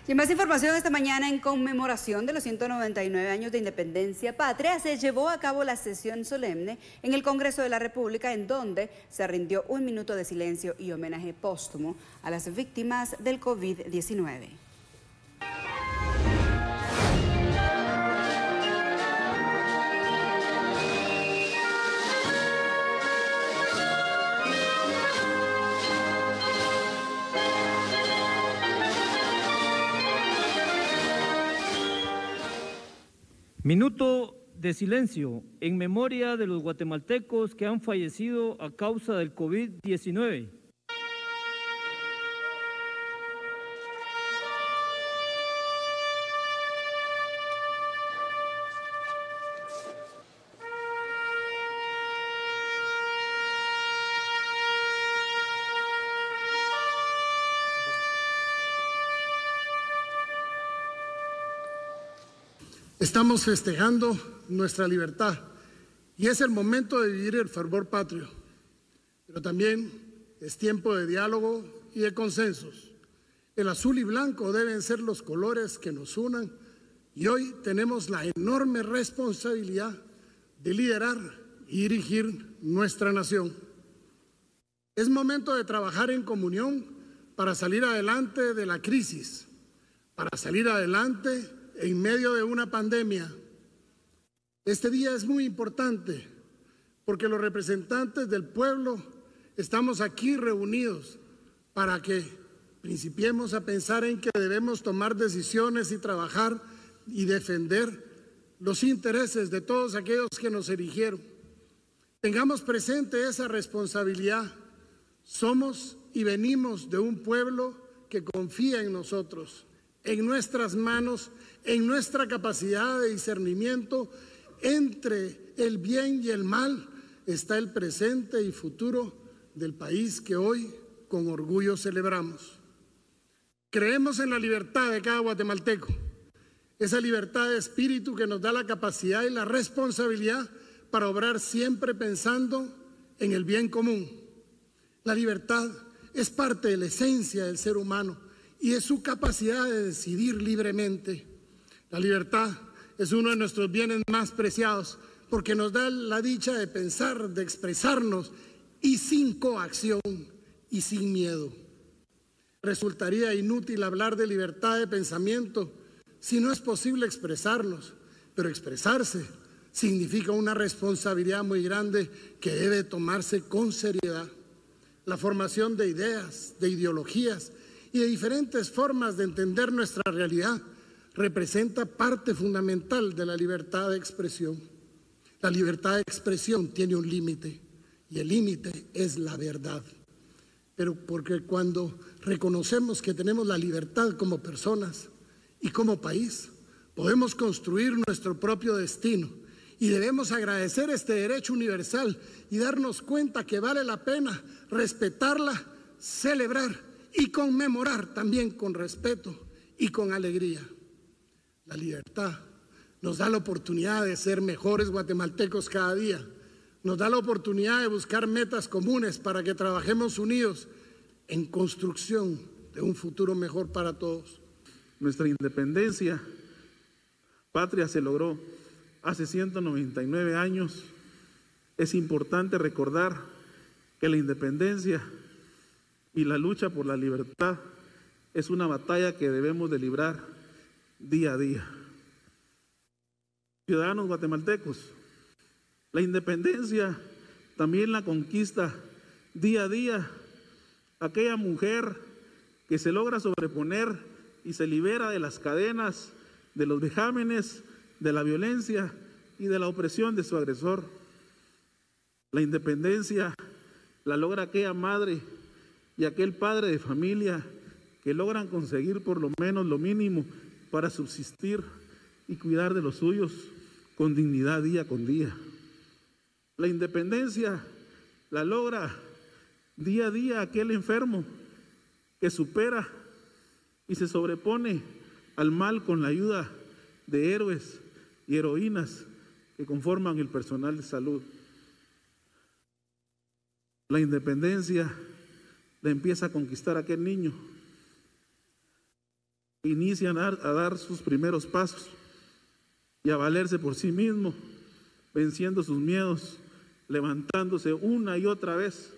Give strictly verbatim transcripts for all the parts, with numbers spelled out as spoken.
Y más información esta mañana, en conmemoración de los ciento noventa y nueve años de independencia patria, se llevó a cabo la sesión solemne en el Congreso de la República, en donde se rindió un minuto de silencio y homenaje póstumo a las víctimas del COVID diecinueve. Minuto de silencio en memoria de los guatemaltecos que han fallecido a causa del COVID diecinueve. Estamos festejando nuestra libertad y es el momento de vivir el fervor patrio, pero también es tiempo de diálogo y de consensos. El azul y blanco deben ser los colores que nos unan y hoy tenemos la enorme responsabilidad de liderar y dirigir nuestra nación. Es momento de trabajar en comunión para salir adelante de la crisis, para salir adelante en medio de una pandemia. Este día es muy importante porque los representantes del pueblo estamos aquí reunidos para que principiemos a pensar en que debemos tomar decisiones y trabajar y defender los intereses de todos aquellos que nos eligieron. Tengamos presente esa responsabilidad. Somos y venimos de un pueblo que confía en nosotros, en nuestras manos, en nuestra capacidad de discernimiento entre el bien y el mal está el presente y futuro del país que hoy con orgullo celebramos. Creemos en la libertad de cada guatemalteco, esa libertad de espíritu que nos da la capacidad y la responsabilidad para obrar siempre pensando en el bien común. La libertad es parte de la esencia del ser humano y es su capacidad de decidir libremente. La libertad es uno de nuestros bienes más preciados porque nos da la dicha de pensar, de expresarnos y sin coacción y sin miedo. Resultaría inútil hablar de libertad de pensamiento si no es posible expresarnos, pero expresarse significa una responsabilidad muy grande que debe tomarse con seriedad. La formación de ideas, de ideologías y de diferentes formas de entender nuestra realidad representa parte fundamental de la libertad de expresión. La libertad de expresión tiene un límite y el límite es la verdad. Pero porque cuando reconocemos que tenemos la libertad como personas y como país, podemos construir nuestro propio destino y debemos agradecer este derecho universal y darnos cuenta que vale la pena respetarla, celebrar y conmemorar también con respeto y con alegría. La libertad nos da la oportunidad de ser mejores guatemaltecos cada día. Nos da la oportunidad de buscar metas comunes para que trabajemos unidos en construcción de un futuro mejor para todos. Nuestra independencia patria se logró hace ciento noventa y nueve años. Es importante recordar que la independencia y la lucha por la libertad es una batalla que debemos de librar día a día. Ciudadanos guatemaltecos, la independencia también la conquista día a día aquella mujer que se logra sobreponer y se libera de las cadenas, de los vejámenes, de la violencia y de la opresión de su agresor. La independencia la logra aquella madre y aquel padre de familia que logran conseguir por lo menos lo mínimo para subsistir y cuidar de los suyos con dignidad día con día. La independencia la logra día a día aquel enfermo que supera y se sobrepone al mal con la ayuda de héroes y heroínas que conforman el personal de salud. La independencia la empieza a conquistar aquel niño inician a, a dar sus primeros pasos y a valerse por sí mismo, venciendo sus miedos, levantándose una y otra vez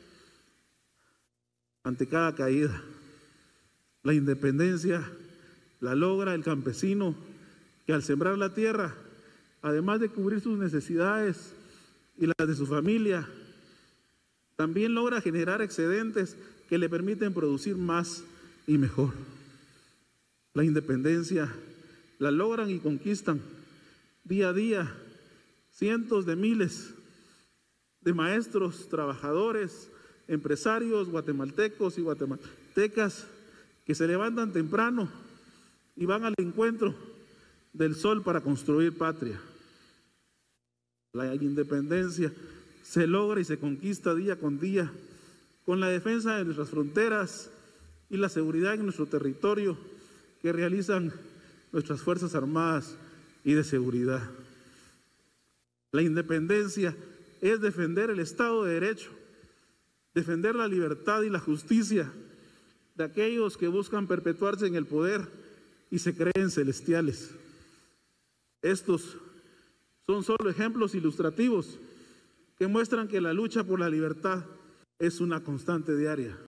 ante cada caída. La independencia la logra el campesino que al sembrar la tierra, además de cubrir sus necesidades y las de su familia, también logra generar excedentes que le permiten producir más y mejor. La independencia la logran y conquistan día a día cientos de miles de maestros, trabajadores, empresarios guatemaltecos y guatemaltecas que se levantan temprano y van al encuentro del sol para construir patria. La independencia se logra y se conquista día con día con la defensa de nuestras fronteras y la seguridad en nuestro territorio que realizan nuestras Fuerzas Armadas y de seguridad. La independencia es defender el Estado de Derecho, defender la libertad y la justicia de aquellos que buscan perpetuarse en el poder y se creen celestiales. Estos son solo ejemplos ilustrativos que muestran que la lucha por la libertad es una constante diaria.